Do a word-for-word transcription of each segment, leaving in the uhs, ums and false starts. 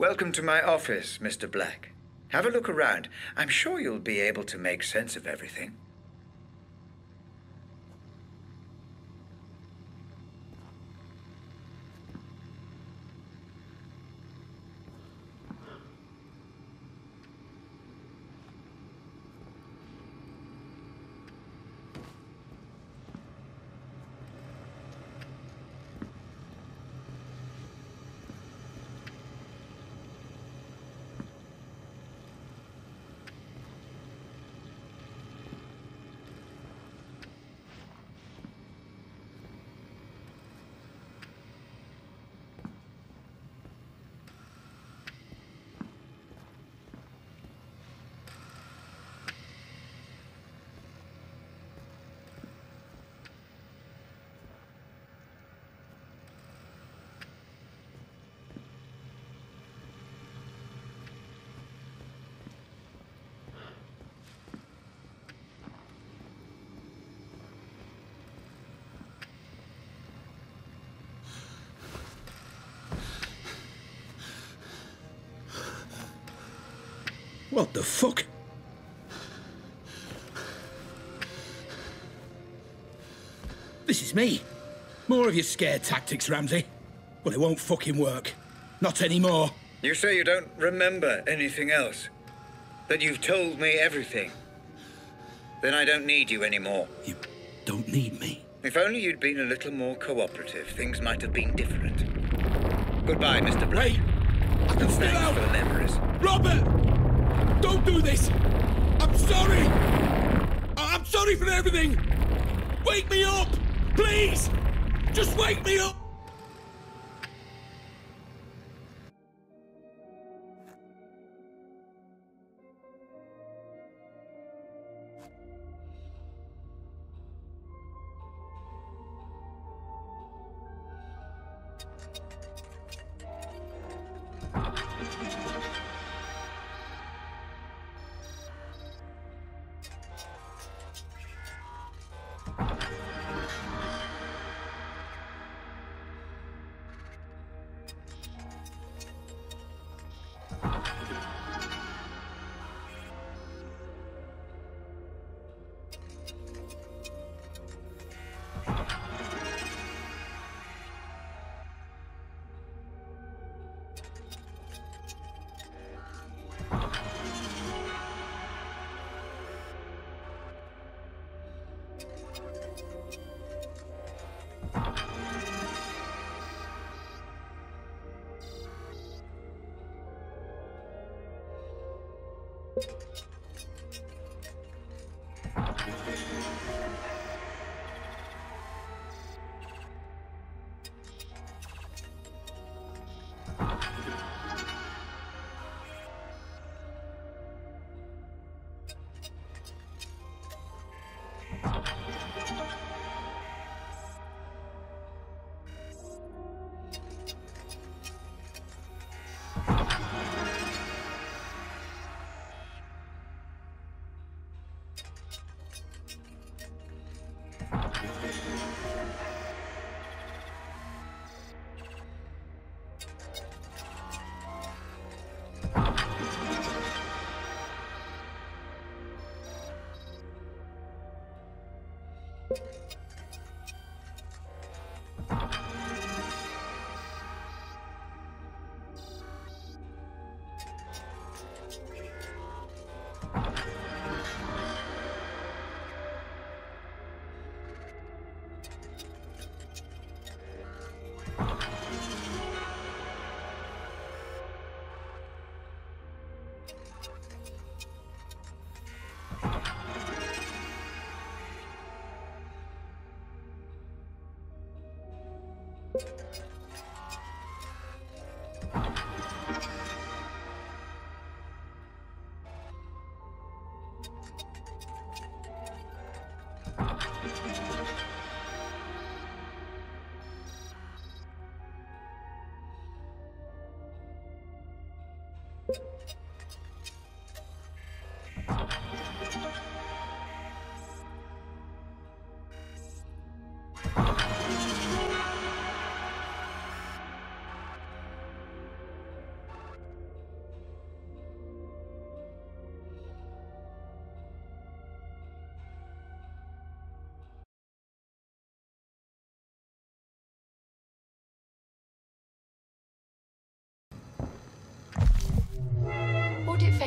Welcome to my office, Mister Black. Have a look around. I'm sure you'll be able to make sense of everything. What the fuck? This is me. More of your scare tactics, Ramsey. But it won't fucking work. Not anymore. You say you don't remember anything else? That you've told me everything? Then I don't need you anymore. You don't need me? If only you'd been a little more cooperative, things might have been different. Goodbye, Mister Black. Wait! I can And still thanks help! for the memories. Robert! Don't do this! I'm sorry! I- I'm sorry for everything! Wake me up! Please! Just wake me up!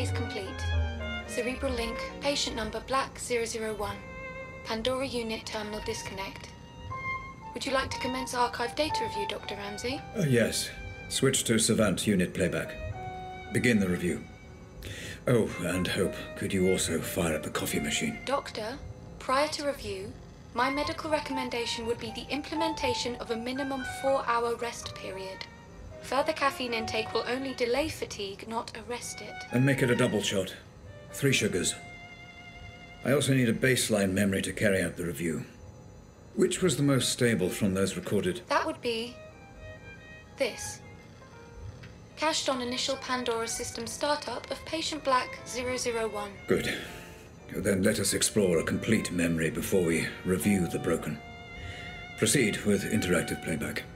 case complete. Cerebral link, patient number Black zero zero one. Pandora unit terminal disconnect. Would you like to commence archive data review, Doctor Ramsey? Uh, yes. Switch to Savant unit playback. Begin the review. Oh, and Hope, could you also fire up the coffee machine? Doctor, prior to review, my medical recommendation would be the implementation of a minimum four-hour rest period. Further caffeine intake will only delay fatigue, not arrest it. And make it a double shot. Three sugars. I also need a baseline memory to carry out the review. Which was the most stable from those recorded? That would be this. Cached on initial Pandora system startup of patient Black zero zero one. Good. Then let us explore a complete memory before we review the broken. Proceed with interactive playback.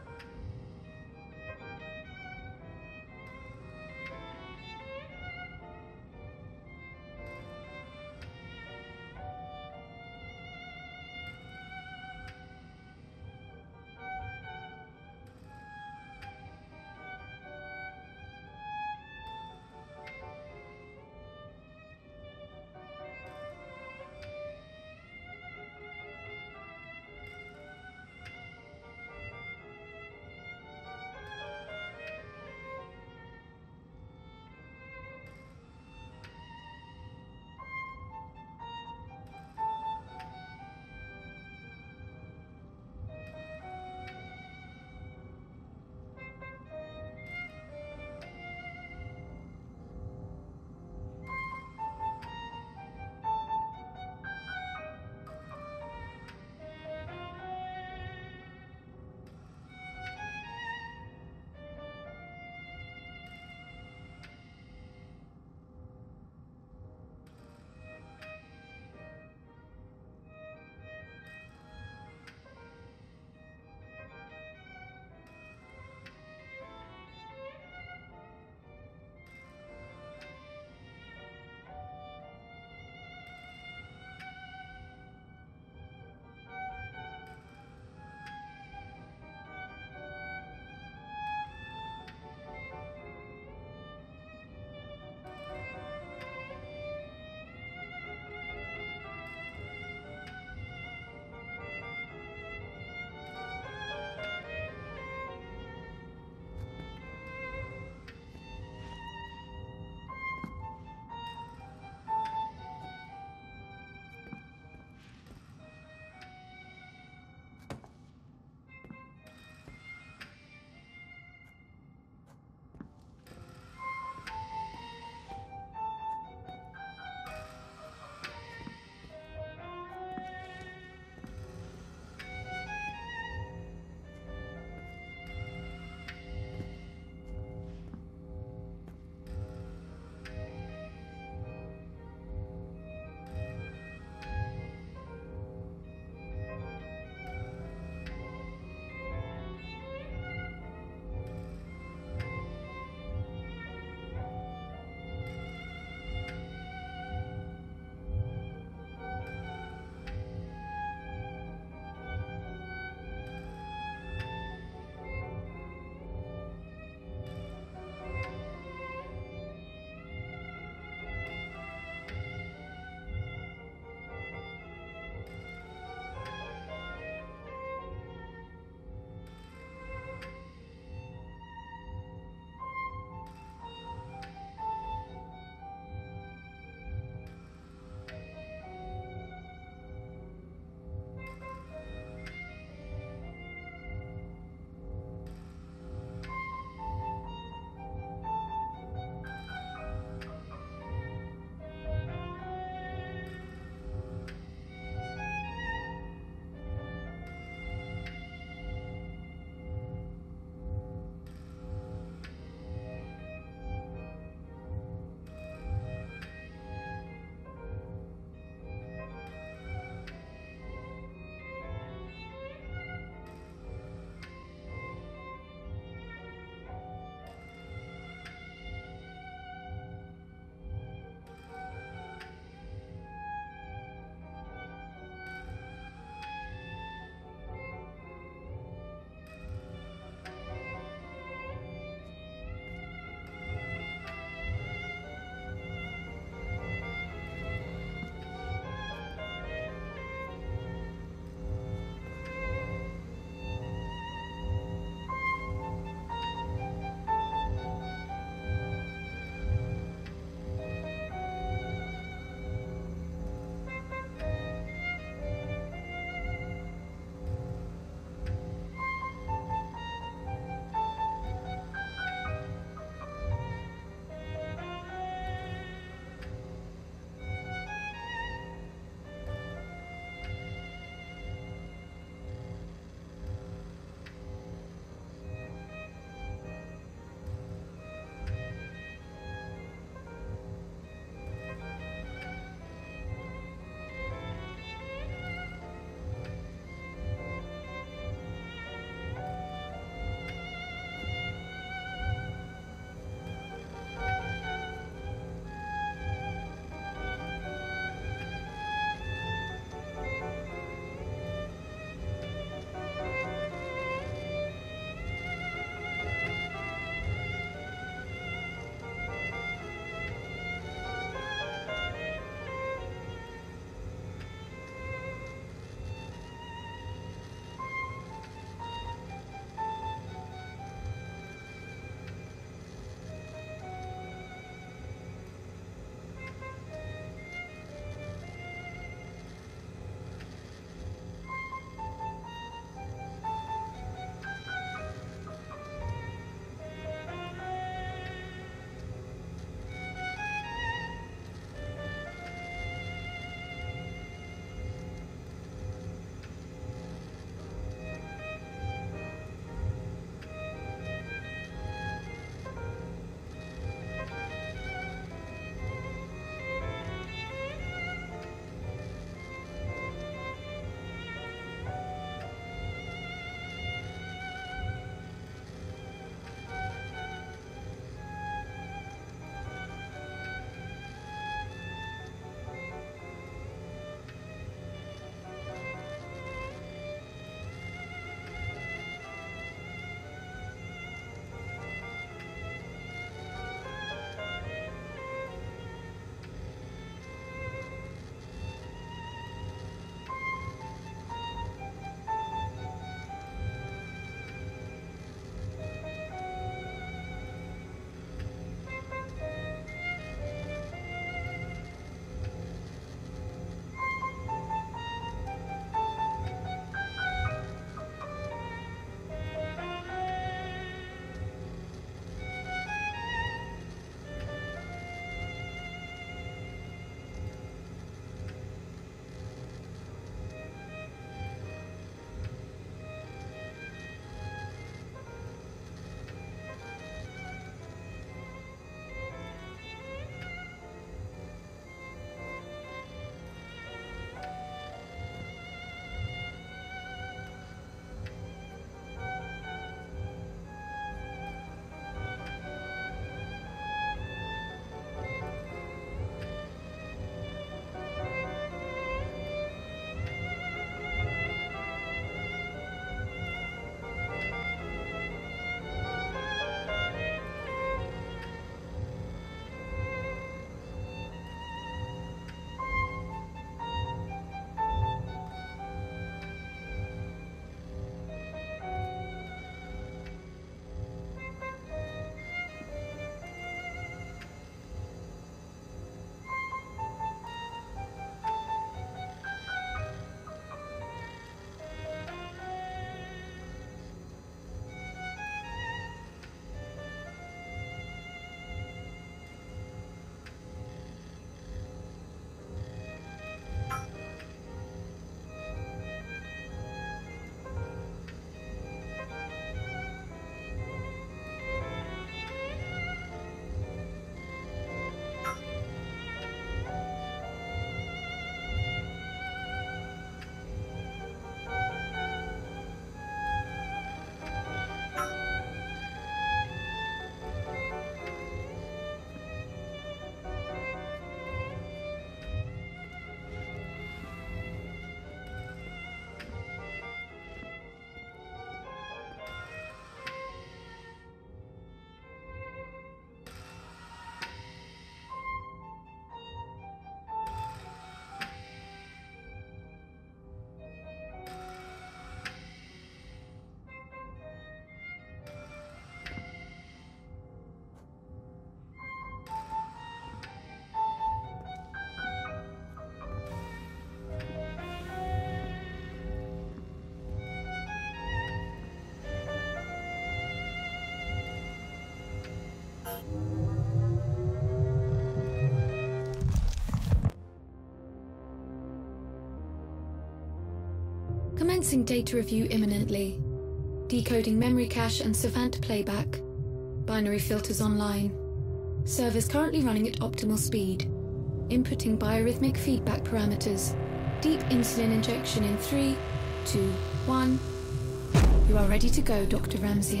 Commencing data review imminently. Decoding memory cache and Savant playback. Binary filters online. Servers currently running at optimal speed. Inputting biorhythmic feedback parameters. Deep insulin injection in three, two, one. You are ready to go, Doctor Ramsey.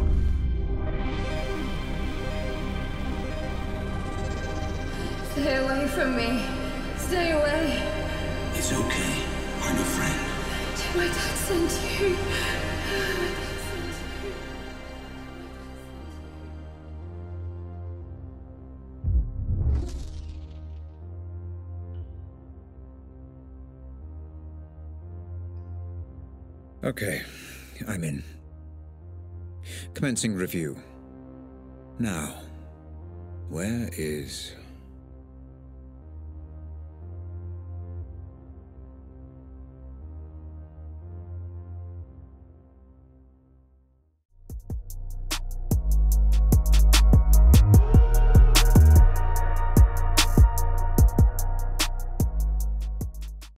Stay away from me. Stay away. It's okay. I'm a friend. Did my dad send you? Okay, I'm in. Commencing review. Now, where is